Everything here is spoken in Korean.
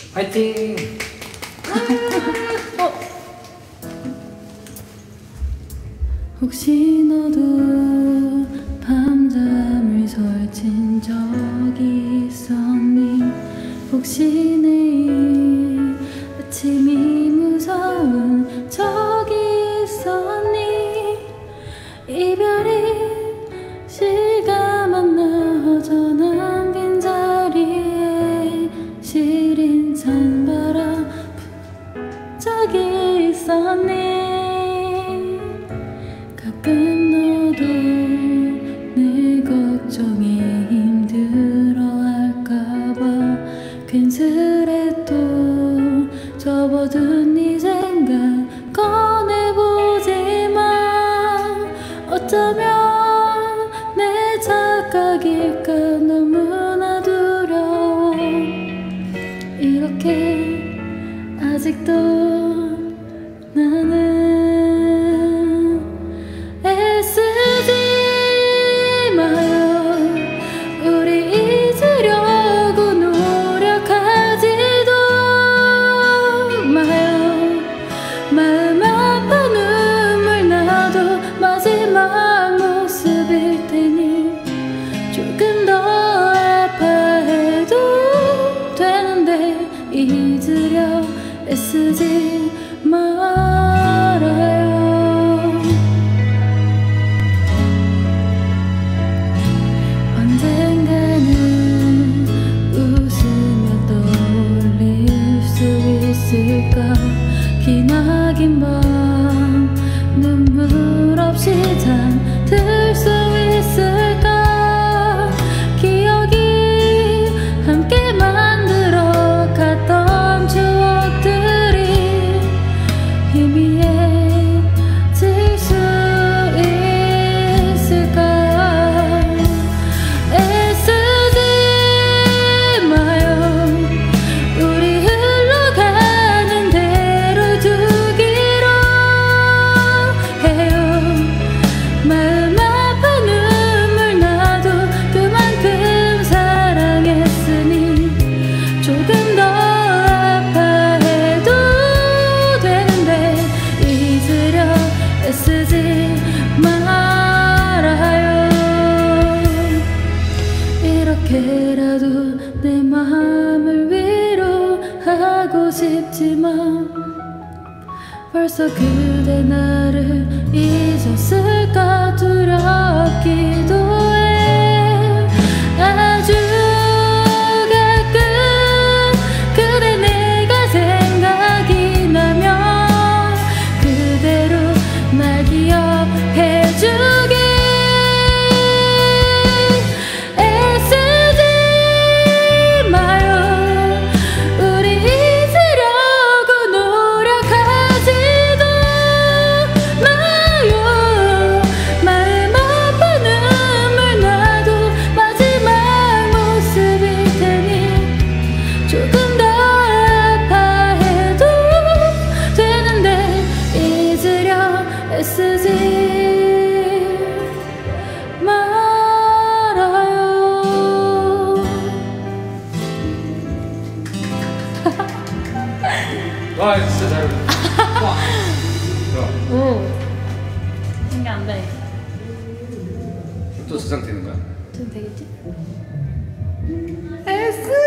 화이팅! 혹시 너도 밤잠을 설친 적이 있었니? 혹시 내일 아침이 무서운 적이 있었니? 이별이 실감안 나 허전한 빈자리에 시린 찬바람 분 적이 있었니? 가끔 너도 내 걱정에 힘들어할까봐 괜스레 또 접어둔 네 생각 꺼내보지만 어쩌면 내 착각일까 너무나 두려워. 이렇게 아직도 나는 애쓰지 마요. 우리 잊으려고 노력하지도 마요. 마음 아파 눈물 나도 마지막 모습일 테니 조금 더 아파해도 되는데 잊으려 애쓰지 말아요. 언젠가는 웃으며 떠올릴 수 있을까? 기나긴 밤 눈물 없이 잠들 수 있을까? 기억이 함께 만들어 갔던 추억들이 희미해질 수 있을까? 애쓰지 마요. 우리 흘러가는 대로 두기로 해요. 마음 아파 눈물 나도 그만큼 사랑했으니 조금 더 아파해도 되는데 잊으려 애쓰지 말아요. 이렇게라도 내 마음을 위로하고 싶지만 벌써 그대 나를 잊었을까 두렵기도 해. 아주 가끔 그대 내가 생각이 나면 그대로 날 기억해주길. 애쓰지 마요. 우리 잊으려고 노력하지도 마요. 마음 아파 눈물 나도 마지막 모습일 테니 조금 더 아파해도 되는데 잊으려 애쓰지 말아요. 와 진짜 잘 부르네. 와. 좋아. 오, 이게 안 돼. 또 저장되는 거야? 좀 되겠지? 애쓰지